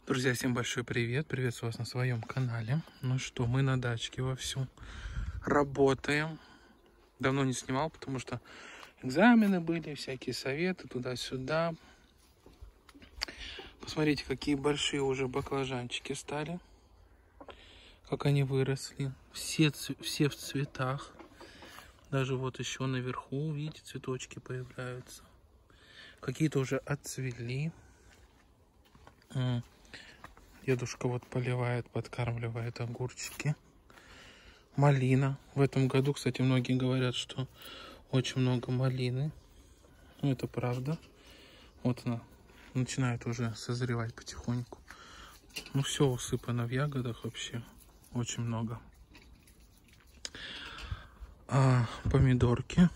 Друзья, всем большой привет! Приветствую вас на своем канале. Ну что, мы на дачке вовсю работаем. Давно не снимал, потому что экзамены были, всякие советы туда-сюда. Посмотрите, какие большие уже баклажанчики стали. Как они выросли. Все в цветах. Даже вот еще наверху, видите, цветочки появляются. Какие-то уже отцвели. Дедушка вот поливает, подкармливает огурчики. Малина. В этом году, кстати, многие говорят, что очень много малины. Ну, это правда. Вот она начинает уже созревать потихоньку. Ну, все усыпано в ягодах вообще. Очень много. Помидорки.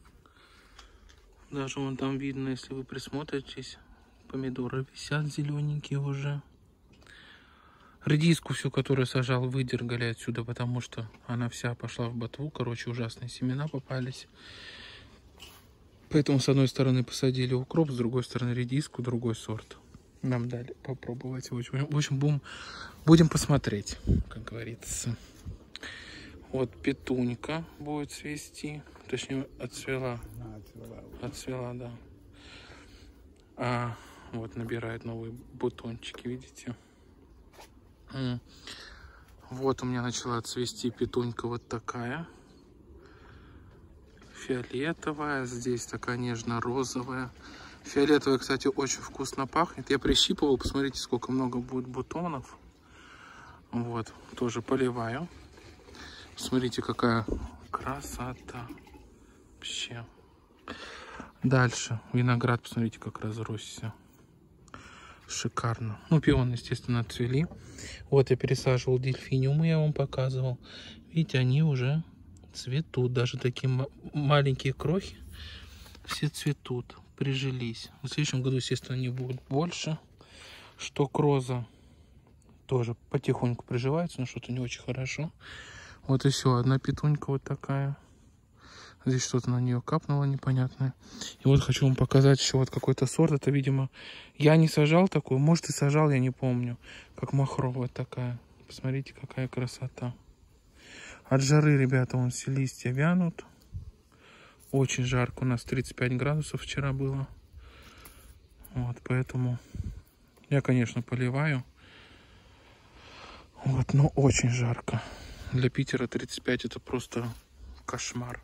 Даже вон там видно, если вы присмотритесь, помидоры висят зелененькие уже. Редиску всю, которую сажал, выдергали отсюда, потому что она вся пошла в ботву. Короче, ужасные семена попались. Поэтому с одной стороны посадили укроп, с другой стороны редиску, другой сорт. Нам дали попробовать. В общем, будем посмотреть, как говорится. Вот петунька будет цвести. Точнее, отцвела. Отцвела, да. Вот набирает новые бутончики, видите? Вот у меня начала цвести петунька вот такая. Фиолетовая. Здесь такая нежно-розовая. Фиолетовая, кстати, очень вкусно пахнет. Я прищипывал. Посмотрите, сколько много будет бутонов. Вот. Тоже поливаю. Смотрите, какая красота. Вообще. Дальше. Виноград, посмотрите, как разросся. Шикарно. Ну, пионы, естественно, отцвели. Вот я пересаживал дельфиниумы, я вам показывал. Видите, они уже цветут. Даже такие маленькие крохи. Все цветут, прижились. В следующем году, естественно, они будут больше. Шток-роза тоже потихоньку приживается, но что-то не очень хорошо. Вот еще одна петунька вот такая. Здесь что-то на нее капнуло непонятное. И вот хочу вам показать еще вот какой-то сорт. Это, видимо, я не сажал такую. Может, и сажал, я не помню. Как махровая такая. Посмотрите, какая красота. От жары, ребята, вон все листья вянут. Очень жарко. У нас 35 градусов вчера было. Вот, поэтому я, конечно, поливаю. Вот, но очень жарко. Для Питера 35 это просто кошмар.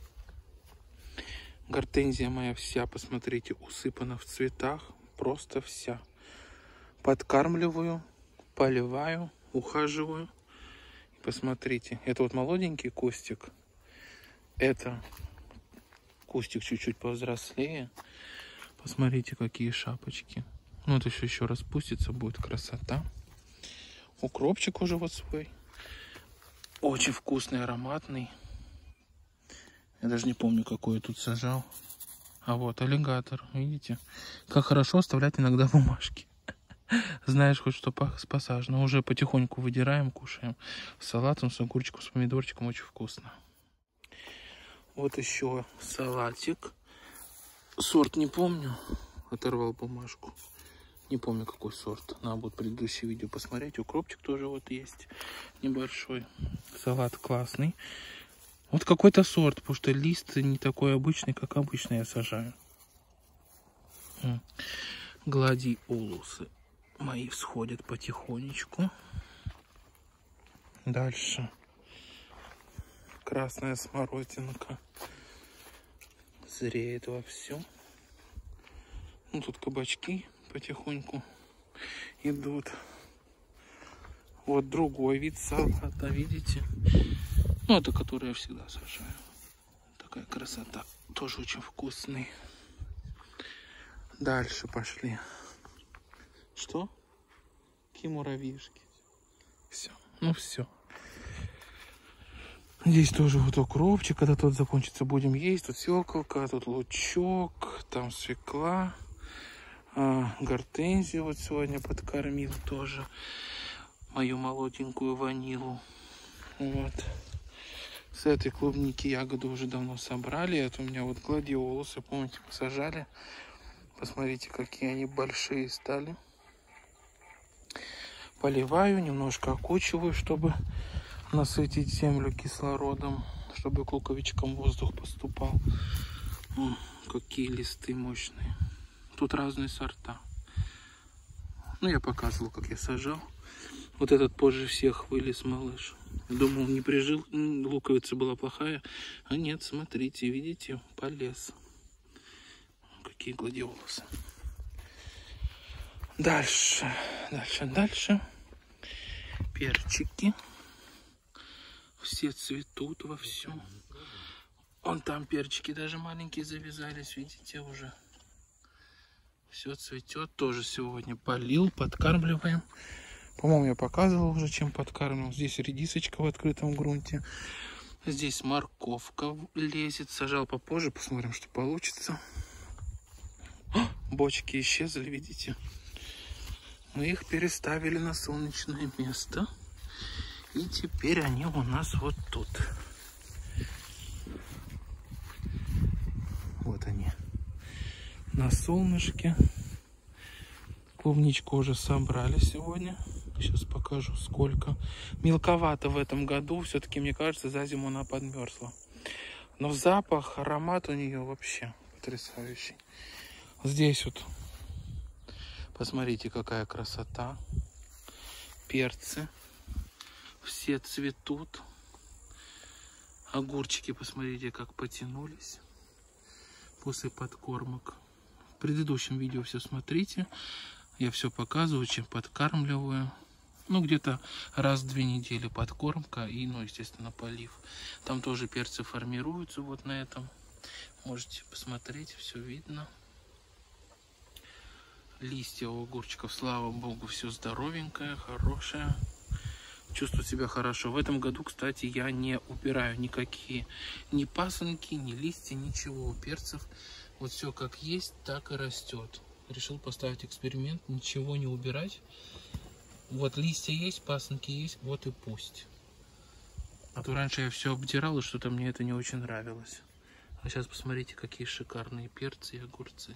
Гортензия моя вся, посмотрите, усыпана в цветах. Просто вся. Подкармливаю, поливаю, ухаживаю. Посмотрите, это вот молоденький кустик. Это кустик чуть-чуть повзрослее. Посмотрите, какие шапочки. Ну, это еще распустится, будет красота. Укропчик уже вот свой. Очень вкусный, ароматный. Я даже не помню, какой я тут сажал. А вот аллигатор, видите? Как хорошо оставлять иногда бумажки. Знаешь, хоть что посажено. Уже потихоньку выдираем, кушаем. С салатом, с огурчиком, с помидорчиком. Очень вкусно. Вот еще салатик. Сорт не помню. Оторвал бумажку. Не помню, какой сорт. Надо будет предыдущее видео посмотреть. Укропчик тоже вот есть. Небольшой. Салат классный. Вот какой-то сорт, потому что лист не такой обычный, как обычно я сажаю. Гладиолусы мои всходят потихонечку. Дальше. Красная смородинка. Зреет вовсю. Ну, тут кабачки потихоньку идут. Вот другой вид салата, видите? Ну, это который я всегда сажаю. Такая красота. Тоже очень вкусный. Дальше пошли. Что? Какие муравьишки? Все. Ну, все. Здесь тоже вот укропчик. Когда тот закончится, будем есть. Тут свеколка, тут лучок, там свекла. Гортензию вот сегодня подкормил тоже. Мою молоденькую ванилу. Вот. С этой клубники ягоды уже давно собрали. Это у меня вот гладиолусы, помните, посажали. Посмотрите, какие они большие стали. поливаю, немножко окучиваю, чтобы насытить землю кислородом, чтобы к луковичкам воздух поступал. О, какие листы мощные. Тут разные сорта. Ну, я показывал, как я сажал. Вот этот позже всех вылез малыш. Думал, не прижил, луковица была плохая. А нет, смотрите, видите, полез. Какие гладиолусы. Дальше. Перчики. Все цветут вовсю. Вон там перчики даже маленькие завязались, видите, уже. Все цветет. Тоже сегодня полил, подкармливаем. По-моему, я показывал уже, чем подкармливал. Здесь редисочка в открытом грунте. Здесь морковка лезет. Сажал попозже, посмотрим, что получится. О, бочки исчезли, видите. Мы их переставили на солнечное место. И теперь они у нас вот тут. Вот они. На солнышке. Клубничку уже собрали сегодня. Сейчас покажу, сколько. Мелковато в этом году. Все-таки, мне кажется, за зиму она подмерзла. Но запах, аромат у нее вообще потрясающий. Здесь вот, посмотрите, какая красота. Перцы. Все цветут. Огурчики, посмотрите, как потянулись после подкормок. В предыдущем видео все смотрите. Я все показываю, чем подкармливаю. Ну, где-то раз в 2 недели подкормка и, ну, естественно, полив. Там тоже перцы формируются вот на этом. Можете посмотреть, все видно. Листья у огурчиков, слава богу, все здоровенькое, хорошее. Чувствую себя хорошо. В этом году, кстати, я не убираю никакие ни пасынки, ни листья, ничего у перцев. Вот все как есть, так и растет. Решил поставить эксперимент, ничего не убирать. Вот листья есть, пасынки есть, вот и пусть. А то раньше я все обдирал, и что-то мне это не очень нравилось. А сейчас посмотрите, какие шикарные перцы и огурцы.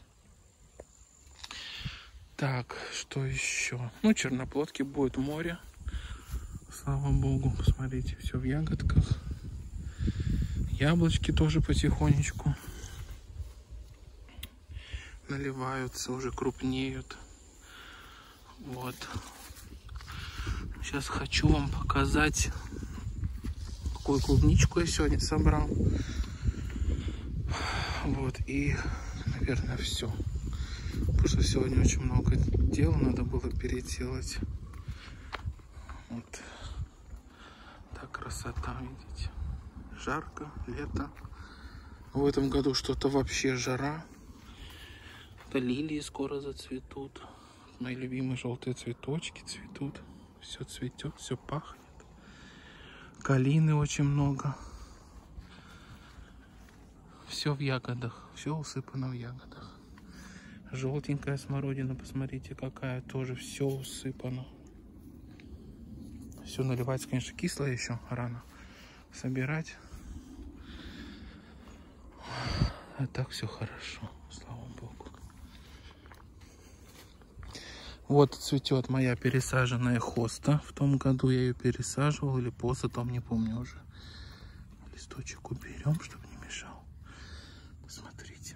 Так, что еще? Ну, черноплодки будет море. Слава богу, посмотрите, все в ягодках. Яблочки тоже потихонечку наливаются, уже крупнеют. Вот. Сейчас хочу вам показать, какую клубничку я сегодня собрал. Вот, и, наверное, все. Потому что сегодня очень много дел надо было переделать. Вот. Так, красота, видите. Жарко, лето. В этом году что-то вообще жара. Это лилии скоро зацветут. Мои любимые желтые цветочки цветут. Все цветет, все пахнет. Калины очень много. Все в ягодах. Все усыпано в ягодах. Желтенькая смородина, посмотрите, какая. Тоже все усыпано. Все наливается, конечно, кислое еще. Рано собирать. А так все хорошо. Слава богу. Вот цветет моя пересаженная хоста. В том году я ее пересаживал или позатом, не помню уже. Листочек уберем, чтобы не мешал. Посмотрите.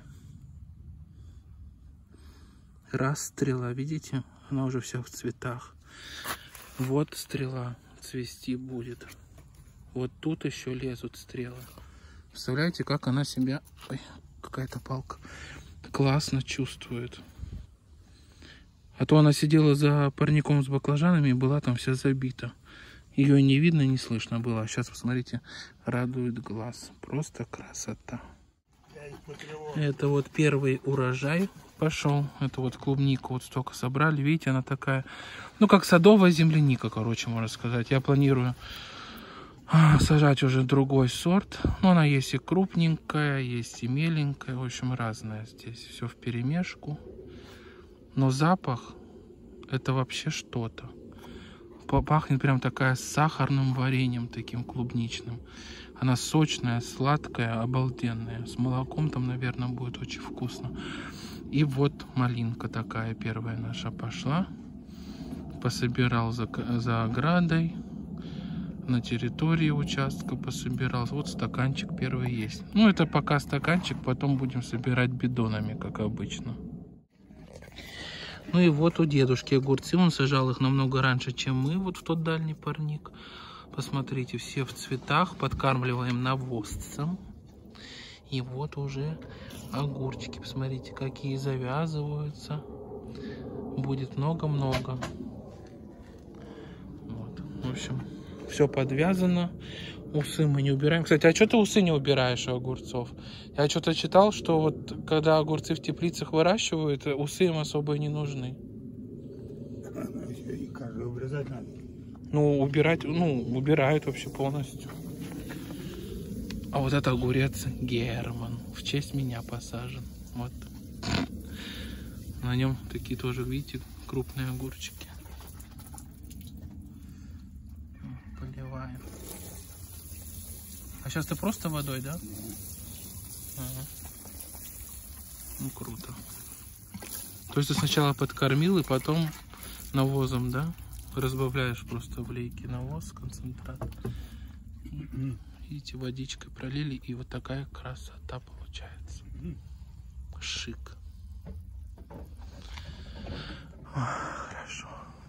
Раз стрела, видите? Она уже вся в цветах. Вот стрела цвести будет. Вот тут еще лезут стрелы. Представляете, как она себя... Ой, какая-то палка. Классно чувствует. А то она сидела за парником с баклажанами и была там вся забита. Ее не видно, не слышно было. Сейчас, посмотрите, радует глаз. Просто красота. Это вот первый урожай пошел. Это вот клубнику вот столько собрали. Видите, она такая, ну, как садовая земляника, короче, можно сказать. Я планирую сажать уже другой сорт. Но она есть и крупненькая, есть и меленькая. В общем, разная здесь. Все вперемешку. Но запах, это вообще что-то. Пахнет прям такая с сахарным вареньем, таким клубничным. Она сочная, сладкая, обалденная. С молоком там, наверное, будет очень вкусно. И вот малинка такая первая наша пошла. пособирал за оградой, на территории участка пособирал. Вот стаканчик первый есть. Ну, это пока стаканчик, потом будем собирать бидонами, как обычно. Ну и вот у дедушки огурцы, он сажал их намного раньше, чем мы, вот в тот дальний парник. Посмотрите, все в цветах, подкармливаем навозцем. И вот уже огурчики, посмотрите, какие завязываются. Будет много-много. Вот. В общем, все подвязано. Усы мы не убираем. Кстати, а что ты усы не убираешь у огурцов? Я что-то читал, что вот когда огурцы в теплицах выращивают, усы им особо не нужны. И каждый обрезать надо. Ну, убирать, убирают вообще полностью. А вот это огурец Герман. В честь меня посажен. Вот. На нем такие тоже, видите, крупные огурчики. Поливаем. А сейчас ты просто водой, да? Ага. Ну, круто. То есть ты сначала подкормил и потом навозом, да? Разбавляешь просто в лейке навоз, концентрат. И, видите, водичкой пролили, и вот такая красота получается. Шик. Хорошо.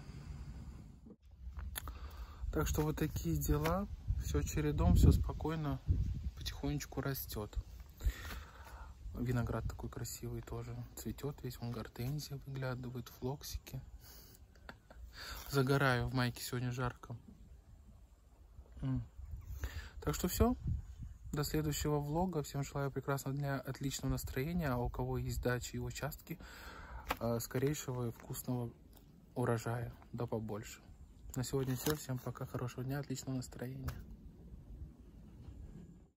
Так что вот такие дела. Все чередом, все спокойно, потихонечку растет. Виноград такой красивый тоже цветет весь, вон гортензия выглядывает, флоксики. Загораю, в майке сегодня жарко. Так что все. До следующего влога. Всем желаю прекрасного дня, отличного настроения. А у кого есть дачи и участки, скорейшего и вкусного урожая. Да побольше. На сегодня все. Всем пока. Хорошего дня, отличного настроения.